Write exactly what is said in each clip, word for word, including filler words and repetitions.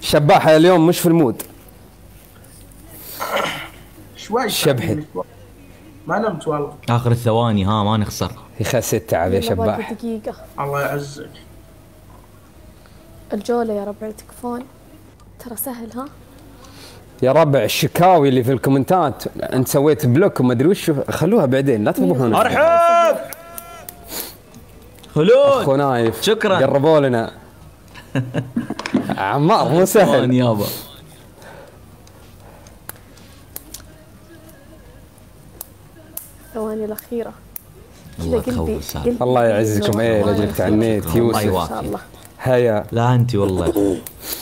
شباح اليوم مش في المود. شوي شبحت. ما نمت والله. اخر الثواني ها ما نخسر. يخس التعب يا شباح. دقيقة. الله يعزك. الجولة يا ربع تكفون. ترى سهل ها. يا ربع الشكاوي اللي في الكومنتات انت سويت بلوك وما ادري وش، خلوها بعدين لا تفضحونا. ارحب خلود اخو نايف شكرا قربوا لنا. عمار مو سهل يابا. الثواني الأخيرة. الله قلبي يخوف قلبي الله يعزكم. ايه لاجلك تعنيت يوسف. الله إن شاء الله. هيا لا انت والله.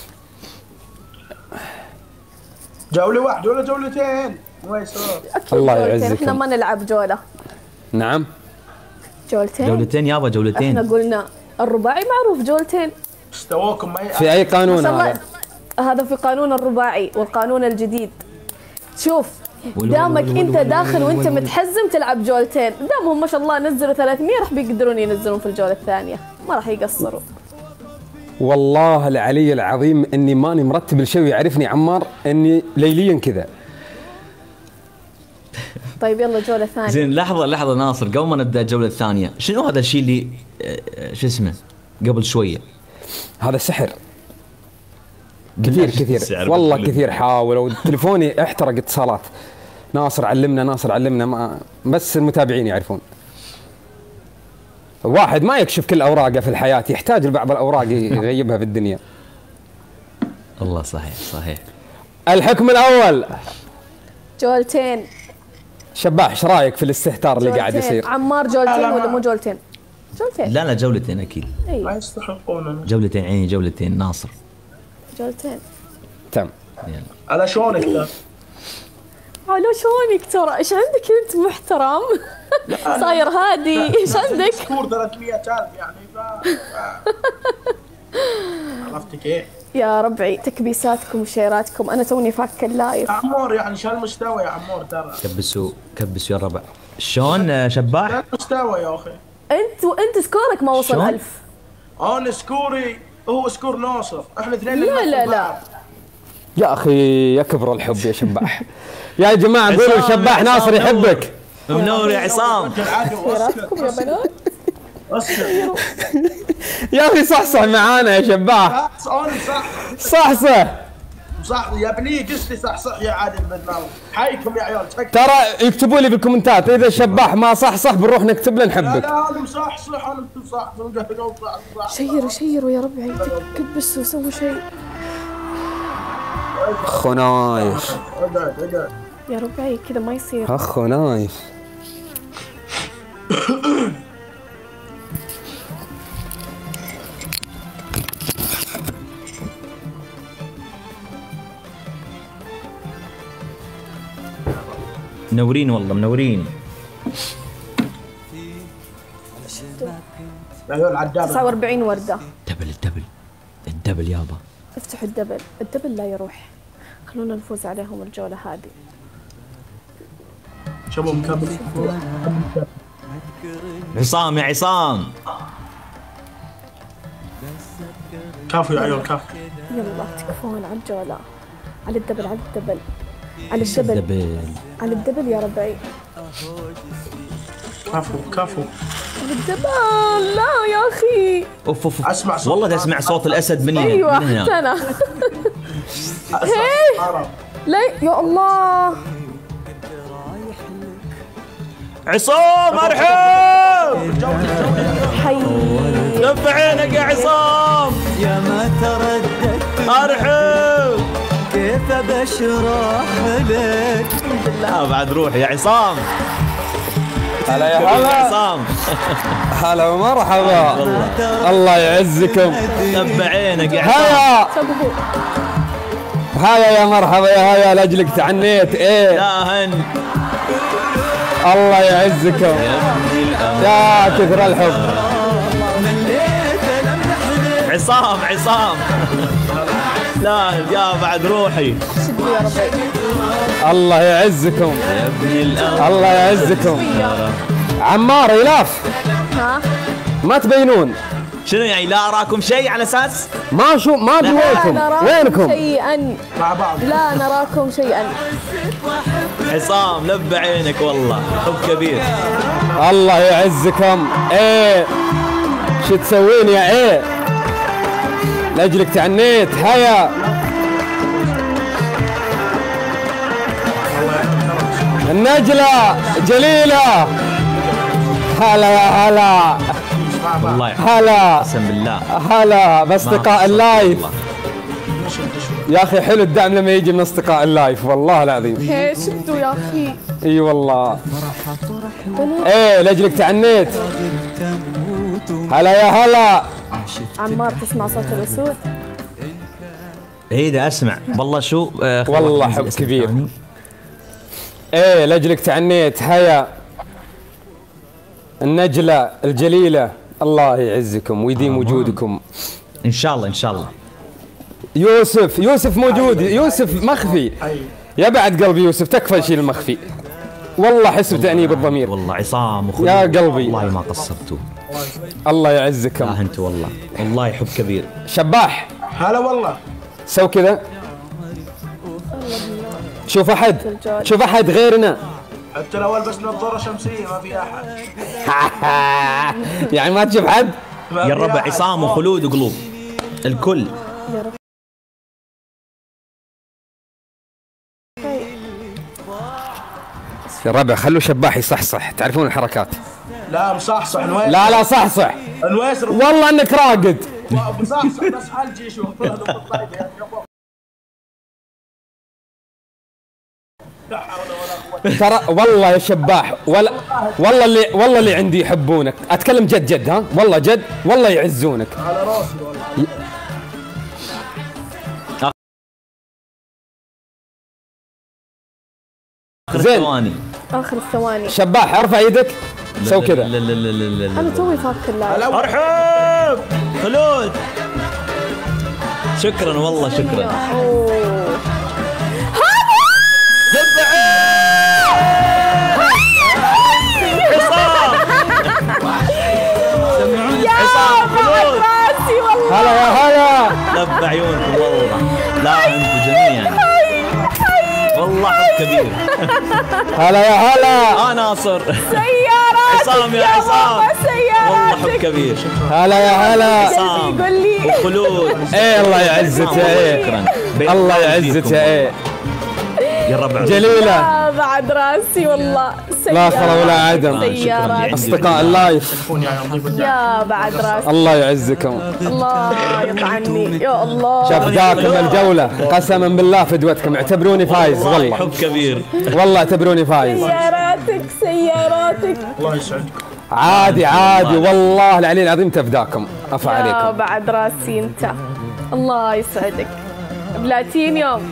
جولة واحدة ولا جولتين؟ ما يصير. الله جولتين. يعزكم. احنا ما نلعب جولة. نعم جولتين. جولتين يابا جولتين. احنا قلنا الرباعي معروف جولتين. استواكم ما في اي قانون هذا؟ هذا في قانون الرباعي والقانون الجديد. شوف دامك انت داخل وانت متحزم تلعب جولتين، دامهم ما شاء الله نزلوا ثلاثمية راح بيقدرون ينزلون في الجولة الثانية، ما راح يقصروا. والله العلي العظيم اني ماني مرتب لشيء ويعرفني عمار اني ليليا كذا. طيب يلا جولة ثانية. زين لحظة لحظة ناصر قبل ما نبدا الجولة الثانية، شنو هذا الشيء اللي شو اسمه قبل شوية؟ هذا سحر كثير كثير والله كثير. حاولوا تليفوني احترق اتصالات. ناصر علمنا ناصر علمنا ما بس المتابعين يعرفون. واحد ما يكشف كل اوراقه في الحياة، يحتاج لبعض الاوراق يغيبها في الدنيا. الله صحيح صحيح. الحكم الاول جولتين. شباح ايش رايك في الاستهتار اللي قاعد يصير؟ عمار جولتين ولا مو جولتين؟ جولتين. لا لا جولتين اكيد. اي ما يستحقون. جولتين عيني جولتين ناصر. جولتين. تم. يلا. على شلونك ترى؟ على شلونك ترى؟ ايش عندك انت محترم؟ صاير هادي، ايش عندك؟ سكور ثلاثمية ألف يعني ف... عرفت كيف؟ يا ربعي تكبيساتكم وشيراتكم، انا توني فاك اللايف. عمور يعني شو المستوى يا عمور ترى؟ كبسوا كبسوا يا الربع. شلون شباح؟ شو المستوى يا اخي؟ انت وانت سكورك ما وصل شلون؟ ألف. انا سكوري هو سكور ناصر، احنا اثنين لا لا لا يا اخي يكبر الحب يا شباح. يا جماعه قولوا شباح ناصر يحبك. منور يا عصام. شيراتكم يا بنات. اسكت يا اخي صحصح معانا يا شباح. انا صح صحصح صح يا ابني قصدي صح صح يا عادل بدناوي. حيكم يا عيال. ترى يكتبوا لي بالكومنتات اذا الشباح ما صح صح بنروح نكتب له لا نحبك. لا انا صح صح انا صح صح صح. شيروا شيروا يا ربعي، كبسوا سووا شيء. اخو نايف اقعد اقعد يا ربعي كذا ما يصير. اخو نايف. منورين والله منورين. يا عيال عداد. تسعة وأربعين وردة. دبل الدبل الدبل يابا. افتحوا الدبل، الدبل لا يروح. خلونا نفوز عليهم الجولة هذه. شباب مكمل. عصام يا عصام. كافو يا عيال كافو. يلا تكفون على الجولة، على الدبل على الدبل على الدبل الدبل على الدبل يا ربعي. كافو كافو. على الدبل لا يا أخي. اوف اوف اسمع صوت والله تسمع صوت الاسد من هنا. أيوة من هنا. حتى أنا. عرب. لا يا الله. عصام ارحب. حي. لف عينك يا عصام. يا ما ترددت ارحب. كيف بشرح لك. لا بعد روح يا عصام. هلا يا يا هلا. عصام. هلا ومرحبا. الله يعزكم. لف عينك يا عصام. هيا سبقوا. هيا يا مرحبا يا هيا لاجلك تعنيت. ايه لا هن. الله يعزكم يا كثر الحب. عصام عصام. لا يا بعد روحي. شدوا يا ربعي. الله يعزكم يا ابني الأرض. الله يعزكم. عمار يلاف ها ما تبينون. شنو يعني لا اراكم شيء على اساس؟ ما شو ما ادري لا وينكم نراكم وينكم شيئا مع بعض. لا نراكم شيئا. عصام لب عينك والله حب كبير. الله يعزكم. ايه شو تسوين يا ايه؟ لاجلك تعنيت. هيا النجلة جليلة. هلا يا هلا والله هلا قسم بالله هلا باصدقاء اللايف. يا اخي حلو الدعم لما يجي من اصدقاء اللايف والله العظيم. هي شفتوا يا اخي. اي والله. ايه لاجلك تعنيت. هلا يا هلا. عمار تسمع صوت الاسود؟ ايه ده اسمع والله شو آه والله حب كبير. ايه لاجلك تعنيت. هيا النجلة الجليلة. الله يعزكم ويديم وجودكم ان شاء الله ان شاء الله. يوسف يوسف موجود. يوسف مخفي. يا بعد قلبي يوسف تكفى شيل المخفي. والله حس بتأنيب الضمير. والله عصام وخلود يا قلبي والله ما قصرتوا. الله يعزكم. اه انتوا والله والله حب كبير. شباح هلا والله. سو كذا. شوف احد شوف احد غيرنا. انت لو البس نظاره شمسيه ما في احد. يعني ما تشوف حد. ما يا في ربع أحد. عصام وخلود وقلوب الكل. يا ربع خلوا شباح يصحصح. تعرفون الحركات. لا مصحصح نويس. لا لا صحصح نويس والله انك راقد. مصحصح بس حلجي شوف. لا حول ولا قوه. ترى والله يا شباح ولا والله اللي والله اللي عندي يحبونك. اتكلم جد جد ها والله جد والله يعزونك. على راسي والله. اخر زين. ثواني. اخر الثواني. شباح ارفع يدك. سو لا كذا. لا لا لا لا لا انا توي فاك اللاعب. ارحب خلود. شكرا والله شكرا. اوه يا بعد راسي والله. هلا يا هلا. لب عيونكم والله. لا انتم جميعا والله حب كبير. هلا يا هلا. اه ناصر. سيارات عصام يا عصام والله سيارات. حب كبير. هلا يا هلا. عصام يقول لي وخلود. ايه الله يعزك يا ايه. شكرا. الله يعزك يا ايه. يا ربع جليلة. يا بعد راسي والله. لا خلا ولا عدم. سيارات. اصدقاء اللايف. يا بعد راسي. الله يعزكم. الله يطعني يا الله. شفداكم الجولة قسما بالله فدوتكم. اعتبروني فايز والله. حب كبير. والله اعتبروني فايز. سياراتك سياراتك. الله يسعدكم. عادي عادي والله العلي العظيم تفداكم. افا يا عليكم. بعد راسي انت. الله يسعدك. بلاتينيوم.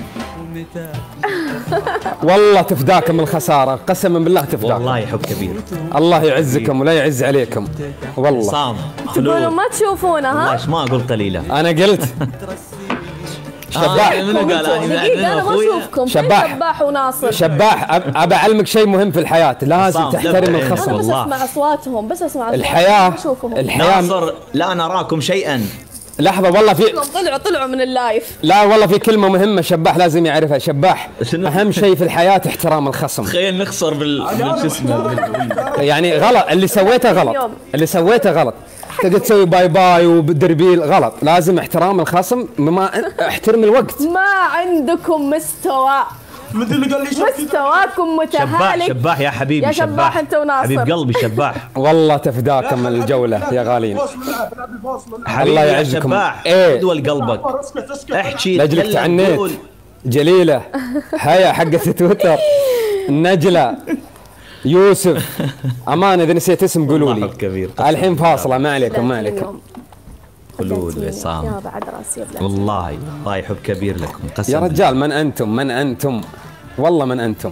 والله تفداكم الخسارة قسما بالله تفداكم. والله حب كبير. الله يعزكم ولا يعز عليكم والله. عصام تقولوا خلود. ما تشوفونه ها؟ ليش ما قلت قليله؟ انا قلت شباح. آه، منو قال دقيقة انا انا ما اخوي؟ اشوفكم. شباح. فين شباح وناصر؟ شباح أب- ابى اعلمك شيء مهم في الحياة. لازم عصام، تحترم لبع الخصم. انا بس والله. اسمع اصواتهم بس اسمع اصواتهم. الحياة ما اشوفهم. الحياة ناصر لا نراكم شيئا. لحظة والله في طلعوا طلعوا من اللايف. لا والله في كلمة مهمة شباح لازم يعرفها. شباح شنو؟ أهم شيء في الحياة احترام الخصم. تخيل نخسر بال بال- شو اسمه. يعني غلط اللي سويته غلط. اللي سويته غلط. تقدر تسوي باي باي وبالدربيل غلط. لازم احترام الخصم. بما احترم الوقت. ما عندكم مستوى. مثل اللي قال لي شوف مستواكم شباح متهالك. شباح يا حبيبي. يا شباح أنت وناصر. حبيب قلبي شباح. والله تفداكم الجولة يا غالين. حبيبي الله يا يعزكم. شباح. إيه. دول قلبك. اسكت اسكت. احكي لاجلك تكلم، تعنيت. قول. جليلة. هيا حقت تويتر. النجلة. يوسف. أمان إذا نسيت اسم قولوا والله لي. حب كبير. الحين فاصلة ما عليكم ما عليكم. بلاتينيوم. خلود يا وعصام. بعد راسي يا بلاتينيوم. والله والله حب كبير لكم قسم يا بالله. رجال من أنتم من أنتم والله من أنتم.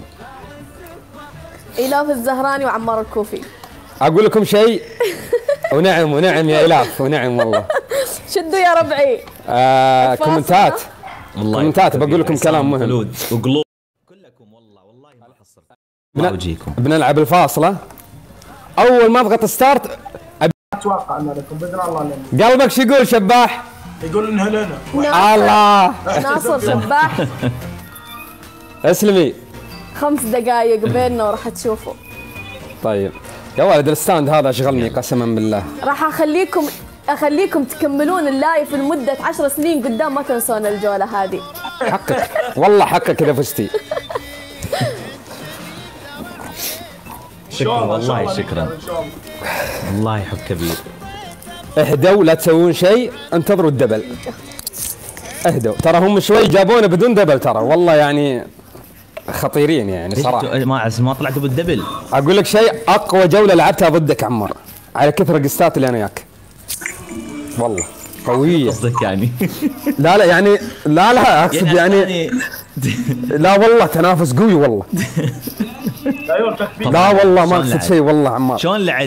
إلاف الزهراني وعمار الكوفي. أقول لكم شيء. ونعم ونعم يا إلاف ونعم والله. شدوا يا ربعي. آه الفاصلة. كومنتات. والله كومنتات حب بقول كبير. لكم عصام كلام مهم. خلود وقلوب كلكم والله والله ما حصلت. بن- ما وجيكم. بنلعب الفاصلة. أول ما أضغط ستارت اتوقع ان لكم باذن الله لنا. قلبك شو يقول شباح؟ يقول انها لنا. الله ناصر شباح. اسلمي. خمس دقائق بيننا وراح تشوفوا. طيب يا ولد الستاند هذا اشغلني قسما بالله. راح اخليكم اخليكم تكملون اللايف لمده عشر سنين قدام، ما تنسون الجوله هذه. حقك والله حقك اذا فزتي. شكرا والله شكرا. والله حب كبير. اهدوا لا تسوون شيء، انتظروا الدبل. اهدوا، ترى هم شوي جابونا بدون دبل ترى، والله يعني خطيرين يعني صراحه. ما ما طلعتوا بالدبل. اقول لك شيء، اقوى جوله لعبتها ضدك عمار على كثر قستات اللي انا وياك. والله قويه. قصدك يعني؟ لا لا يعني لا لا اقصد يعني, يعني لا والله تنافس قوي والله. لا والله ما اقصد شيء والله عمار. شلون لعب؟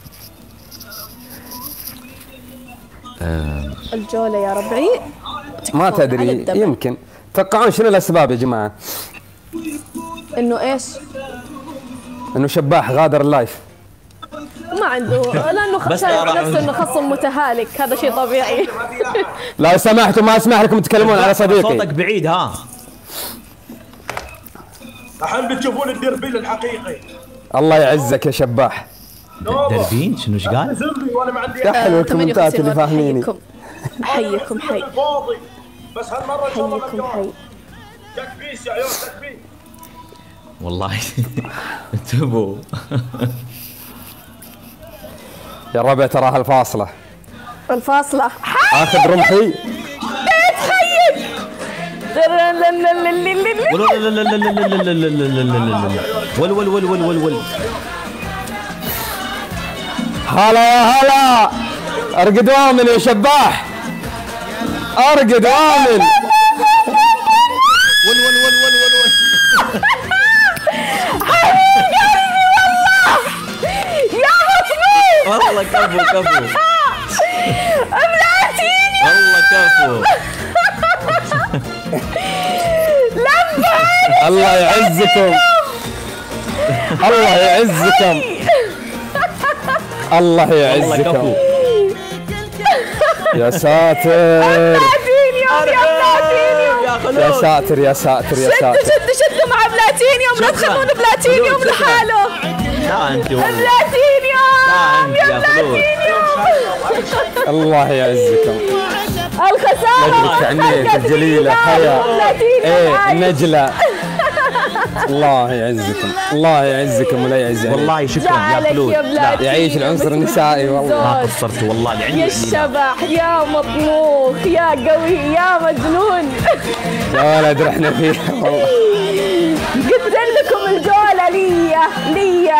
الجوله يا ربعي ما تدري، يمكن توقعون شنو الاسباب يا جماعه؟ انه ايش؟ انه شباح غادر اللايف. ما عنده، لانه شايف نفسه انه خصم متهالك، هذا شيء طبيعي. لو سمحتوا ما اسمح لكم تتكلمون على صديقي. صوتك بعيد ها. الحين بتشوفون الدربيل الحقيقي. الله يعزك يا شباح. دربين شنو ايش قال؟ وانا ما عندي يا حلو الكومنتات اللي فاهميني. حيكم حي. بس هالمره ان شاء الله حيكم حي. تكبيس يا عيون تكبيس. والله انتبهوا. يا ربع تراها الفاصلة. الفاصلة. اخذ رمحي. تخيل. ول ول ول ول ول ول. هلا يا هلا. ارقد وامن يا شباح. ارقد وامن. ول ول ول ول ول ول. والله كفو كفو. ابلاتيني والله كفو. الله يعزكم. الله يعزكم. الله يعزكم. يا ساتر. يا ساتر يا ساتر يا ساتر. شدوا شدوا مع بلاتينيوم، لا تخلون بلاتينيوم لحاله. لا انت والله. بلاتينيوم يا بلاتينيوم. الله يعزكم. الخسارة تعنيت الجليلة حيا. ايه النجلة. الله يعزكم. الله يعزكم ولا يعزكم. والله شكرا يا خلود. يعيش العنصر النسائي والله. ما قصرت والله لعلي. يا الشبح يا مطموخ يا قوي يا مجنون. يا ولد رحنا فيه والله. قلت لكم الجولة ليا ليا.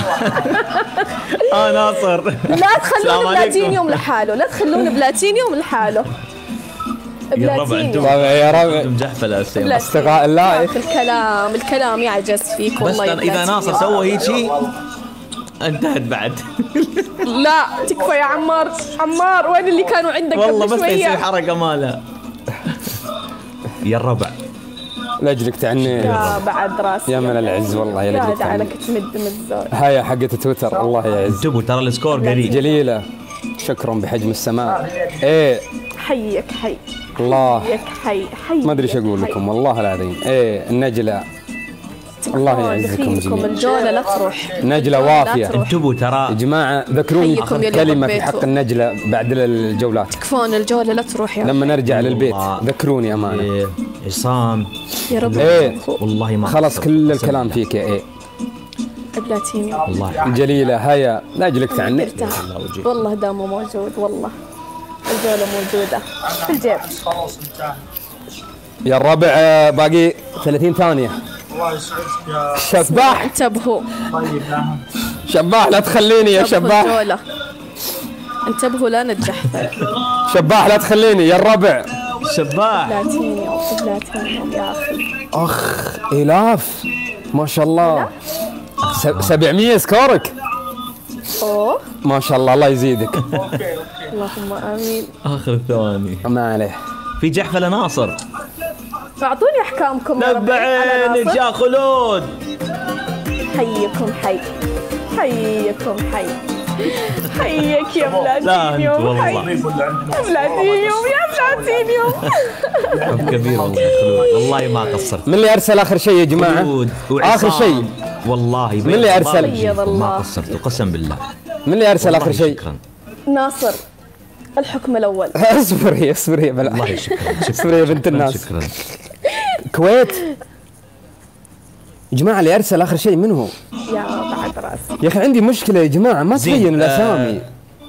اه ناصر. لا تخلون بلاتينيوم لحاله، لا تخلون بلاتينيوم لحاله. يا ربع انتم يا ربع انتم جحفله السيم. استغاء اللائق. الكلام الكلام يعجز فيك والله. بس اذا ناصر سوى هيك شيء انتهت بعد. لا تكفى يا عمار. عمار وين اللي كانوا عندك قبل شويه؟ والله بس يصير حركه ماله. يا الربع لاجلك تعني يا بعد راسي يا من العز والله يا لاجلك تعني. لك تمد من الزول. هاي حقت تويتر الله يعز. انتبهوا ترى السكور قريب. جليلة شكرا بحجم السماء. ايه حيك حي. الله حيك حي حي. ما ادري ايش اقول لكم والله العظيم. ايه النجلة الله يعزكم جميعا. الجولة لا تروح. نجلة وافية. انتبهوا ترى يا جماعة ذكروني آخر كلمة في حق النجلة بعد الجولات. تكفون الجولة لا تروح يا لما نرجع للبيت ذكروني أمانة. إيه عصام يا رب. ايه والله ما خلص كل الكلام فيك يا ايه. بلاتيني والله جليلة هيا لاجلك تعني. والله دامه موجود والله. الجولة موجودة في الجيب. يا الربع باقي ثلاثين ثانية. الله يسعدك يا شباح. انتبهوا. طيب نعم. شباح لا تخليني يا شباح. الجولة. انتبهوا لا نتجحفل. شباح لا تخليني يا الربع. شباح. بلاتينيوم بلاتينيوم يا اخي. اخ الاف ما شاء الله. سبعمية سكورك. اوه ما شاء الله الله يزيدك. اللهم امين. اخر ثواني ما عليه. في جحفله ناصر. اعطوني احكامكم يا رب. نبعين يا خلود. حيكم حي. حيكم حي. حيك يا بلاتينيوم. والله. يا بلاتينيوم يا بلاتينيوم. حب كبير والله يا خلود، والله ما قصرت. من اللي ارسل اخر شيء يا جماعه؟ خلود اخر وعصام. شيء والله من اللي أرسل؟ بيض الله. ما قصرت قسم بالله. من اللي ارسل والله اخر شيء؟ شكرا. ناصر الحكم الاول. اصبري اصبري بلا والله شكرا. اصبري يا بنت الناس. شكرا. كويت يا جماعه اللي ارسل اخر شيء من هو؟ يا بعد راسي. يا اخي عندي مشكله يا جماعه ما زين، تبين الاسامي.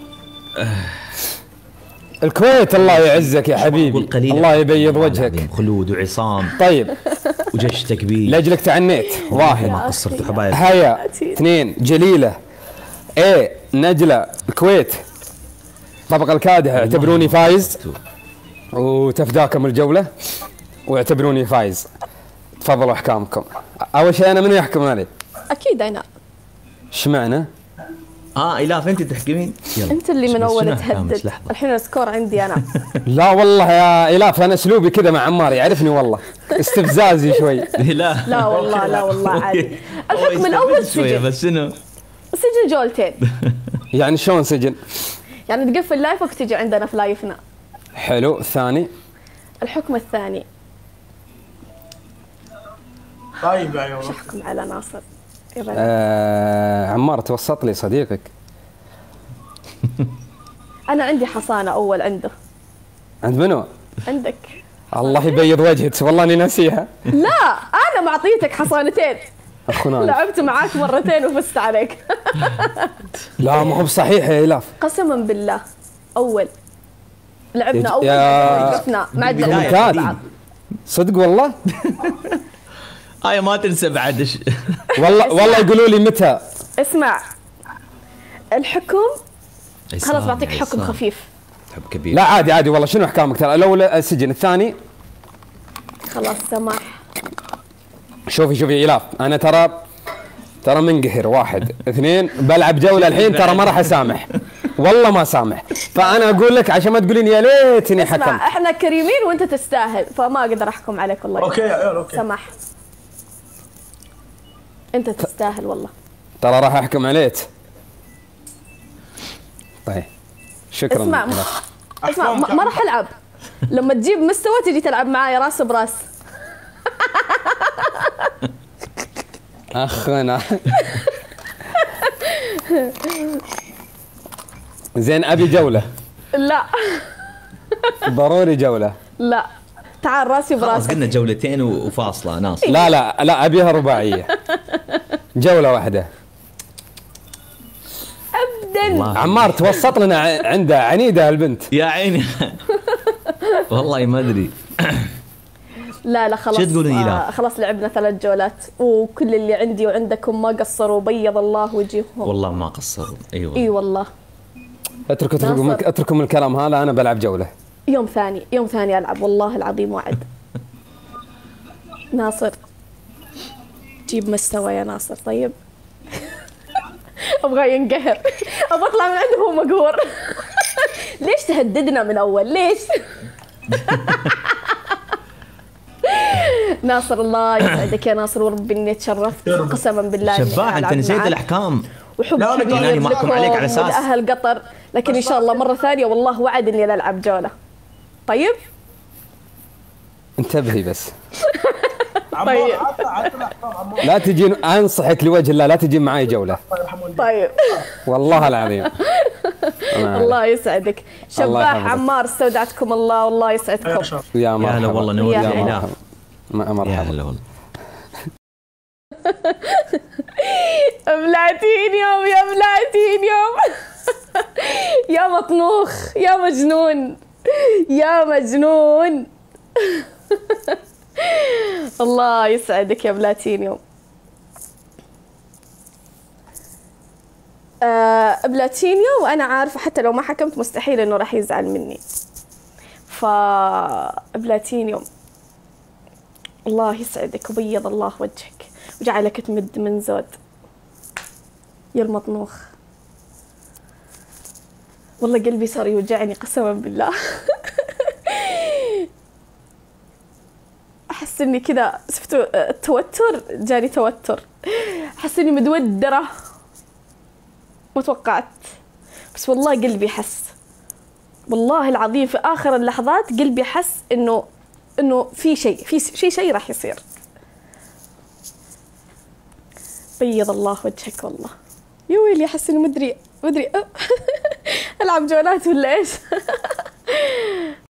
الكويت الله يعزك يا حبيبي، والقليل الله يبيض والله وجهك. العظيم. خلود وعصام طيب وجشتك بي. لاجلك تعنيت. واحد ما قصرت حبايبي. هيا، اثنين جليله، ايه نجله الكويت، طبق الكادح اعتبروني فايز وتفداكم الجوله واعتبروني فايز. تفضلوا احكامكم. اول شيء انا من يحكم علي؟ اكيد انا. ايش معنى؟ اه الاف انت تحكمين؟ يلا. انت اللي من شنو- اول شنو أحكامك؟ تهدد. لحظة. الحين السكور عندي انا. لا والله يا الاف انا اسلوبي كذا مع عمار يعرفني والله، استفزازي شوي. لا لا والله لا والله عادي. هو الحكم الاول يستفز شوية سجن. بس شنو؟ سجن جولتين. يعني شلون سجن؟ يعني تقفل لايفك وتجي عندنا في لايفنا. حلو. الثاني الحكم الثاني طيب يا عيون. احكم على ناصر. يا بلد. آه عمار توسط لي صديقك. انا عندي حصانه اول عنده. عند منو؟ عندك. الله يبيض وجهك والله اني ناسيها. لا انا معطيتك حصانتين. اخونا لعبت معاك مرتين وفزت عليك. لا ما هو بصحيح يا الاف. قسما بالله اول لعبنا يا- اول يا- وقفنا ما عاد بداية لعبنا كومنتات. بعض. صدق والله. هاي ما تنسى بعد ش- والله والله يقولوا لي متى. اسمع الحكم خلاص عصام، بعطيك حكم عصام. خفيف. حب كبير. لا عادي عادي والله. شنو احكامك؟ ترى الاول السجن، الثاني خلاص سماح. شوفي شوفي يا الاف انا ترى ترى منقهر. واحد اثنين بلعب جوله الحين ترى ما راح اسامح والله ما سامح. فانا اقول لك عشان ما تقولين يا ليتني اسمع حكمت. احنا كريمين وانت تستاهل فما اقدر احكم عليك والله. اوكي يا عيون اوكي. سماح. انت تستاهل والله. ترى راح احكم عليك. طيب شكرا. اسمع إلاف. اسمع ما ما راح العب. لما تجيب مستوى تجي تلعب معاي راس براس. اخنا زين ابي جوله، لا ضروري جوله. لا تعال راسي خلاص براسك. قلنا جولتين وفاصلة ناس. لا لا لا ابيها رباعيه. جوله واحده. ابدا. الله. عمار توسط لنا ع- عنده عنيده البنت. يا عيني. والله ما ادري. لا لا خلاص. شو تقولين آه لا؟ خلاص لعبنا ثلاث جولات وكل اللي عندي وعندكم ما قصروا بيض الله وجيههم. والله ما قصروا. ايوه اي والله. اتركوا اتركوا من- ناصر. اتركوا من الكلام هذا. انا بلعب جوله. يوم ثاني يوم ثاني العب والله العظيم وعد. ناصر جيب مستوى يا ناصر. طيب. ابغى ينقهر. ابغى اطلع من عنده وهو مقهور. ليش تهددنا من اول ليش؟ ناصر الله يسعدك يا ناصر وربي اني تشرفت قسما بالله إني شباح انت ألعب نسيت معاك. الاحكام. وحب لا، أنا كبير قاعد محكوم عليك على لكم أساس. ولأهل قطر لكن ان شاء الله مره ثانيه والله وعد اني لا العب جوله. طيب انتبهي بس. عمار طيب. عطنا عطنا احكام عمار. لا تجين انصحك لوجه الله لا تجين معي جوله الله يرحمه والديك. طيب. والله العظيم. أنا عارف. الله يسعدك. الله شباح يحفظك. عمار استودعتكم الله والله يا يسعدكم. شرف. يا مرحبا. هلا والله نور يا يا هلا. الاف. ما- يا مرحبا. هلا والله. بلعتين يوم يا بلعتين يوم. يا مطنوخ يا مجنون يا مجنون. الله يسعدك يا بلاتينيوم. آه بلاتينيوم وانا عارفه حتى لو ما حكمت مستحيل انه راح يزعل مني. ف بلاتينيوم الله يسعدك وبيض الله وجهك وجعلك تمد من زود. يا المطنوخ والله قلبي صار يوجعني قسما بالله. احس اني كذا شفتوا التوتر جاني توتر. احس اني متوتره ما توقعت. بس والله قلبي حس، والله العظيم في آخر اللحظات قلبي حس إنه إنه في شيء في شيء شيء راح يصير. بيض الله وجهك والله. يا ويلي أحس إني مدري مدري ألعب جولات ولا إيش.